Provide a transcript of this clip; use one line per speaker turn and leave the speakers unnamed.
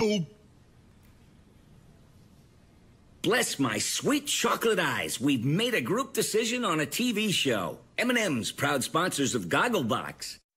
No.
Bless my sweet chocolate eyes. We've made a group decision on a TV show. M&M's, proud sponsors of Gogglebox.